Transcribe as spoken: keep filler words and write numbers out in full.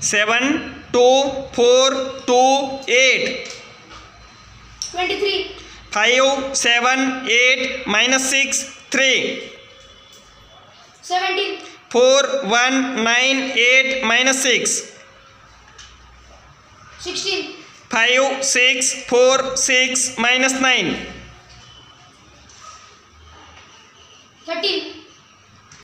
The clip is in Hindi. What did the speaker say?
Seven two four two eight. Twenty three. Five seven eight minus six three. Seventeen. Four one nine eight minus six. Sixteen. Five six four six minus nine. Thirteen.